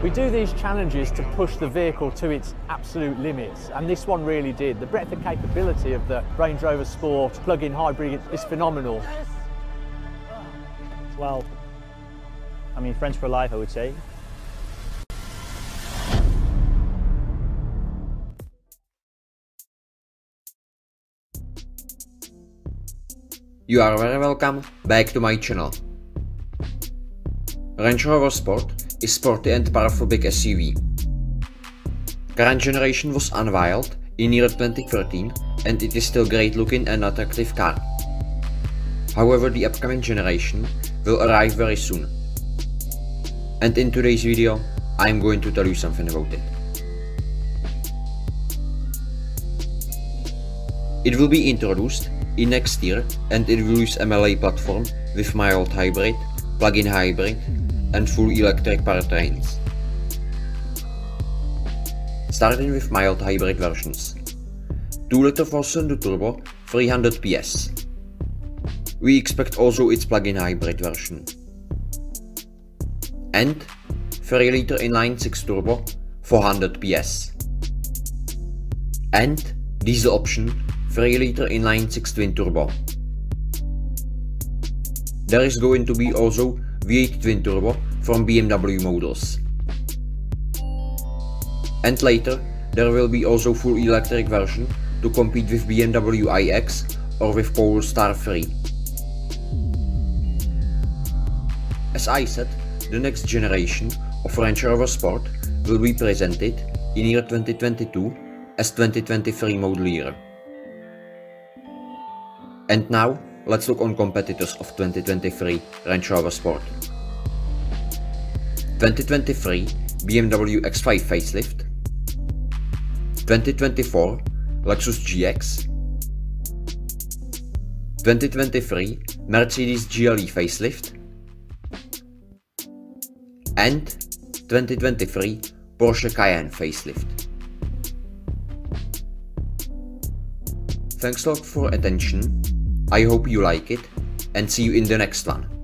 We do these challenges to push the vehicle to its absolute limits, and this one really did. The breadth of capability of the Range Rover Sport plug-in hybrid is phenomenal. Well, I mean, friends for life, I would say. You are very welcome back to my channel. Range Rover Sport is sporty and powerful big SUV. Current generation was unveiled in year 2013 and it is still great looking and attractive car. However, the upcoming generation will arrive very soon. And in today's video, I am going to tell you something about it. It will be introduced in next year and it will use MLA platform with mild hybrid, plug-in hybrid and full electric powertrains. Starting with mild hybrid versions. 2-liter 4-cylinder turbo, 300 PS. We expect also its plug-in hybrid version. And 3-liter inline 6 turbo, 400 PS. And diesel option, 3-liter inline 6 twin turbo. There is going to be also V8 twin turbo from BMW models. And later there will be also full electric version to compete with BMW iX or with Polestar 3. As I said, the next generation of Range Rover Sport will be presented in year 2022 as 2023 model year. And now let's look on competitors of 2023 Range Rover Sport. 2023 BMW X5 facelift. 2024 Lexus GX. 2023 Mercedes GLE facelift. And 2023 Porsche Cayenne facelift. Thanks a lot for attention. I hope you like it and see you in the next one.